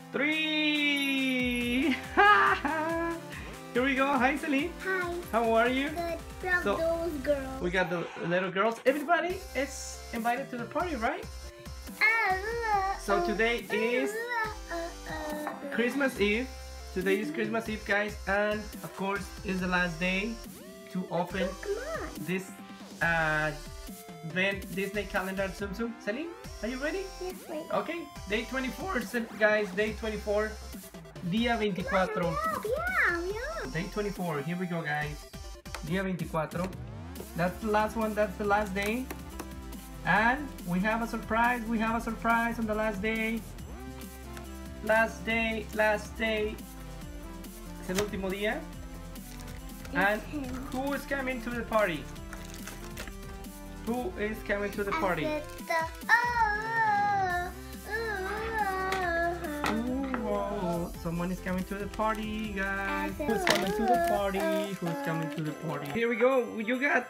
3. Here we go. Hi, Celine. Hi. How are you? Good. From So, those girls. We got the little girls. Everybody is invited to the party, right? So today is Christmas Eve. Today is Christmas Eve, guys, and of course, it's the last day to open Come on. this Disney calendar. Tsum Tsum. Celine, are you ready? Yes, wait. Okay, day 24, guys. Day 24, día 24. Yeah. Day 24. Here we go, guys. Día 24. That's the last one. That's the last day. And we have a surprise. We have a surprise on the last day. Last day. Last day. Es el último día. And who is coming to the party? Who is coming to the party? Ooh, someone is coming to the party, guys. Who's coming to the party? Who's coming to the party? Here we go. You got,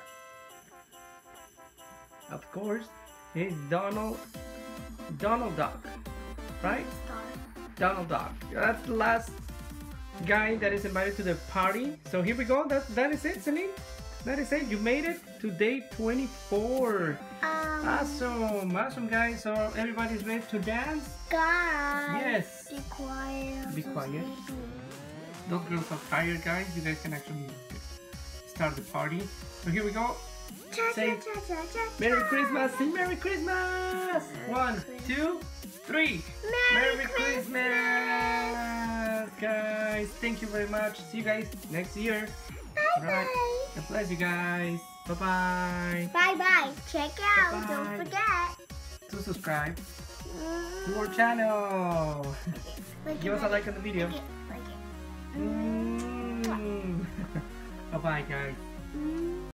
of course, it's Donald Duck, right? Donald Duck. That's the last guy that is invited to the party. So here we go. That is it, Celine. That is it. You made it to day 24. Awesome, guys. So everybody's ready to dance. Guys. Yes. Be quiet. Be quiet. Those girls are tired, guys. You guys can actually start the party. So here we go. Say Merry Christmas. Say Merry Christmas. 1, 2, 3. Merry Christmas, guys. Thank you very much. See you guys next year. Bye. God bless you guys. Bye-bye. Bye. Check out. Bye-bye. Don't forget To subscribe to our channel. Give us a like on the video. Like it. Bye-bye, guys.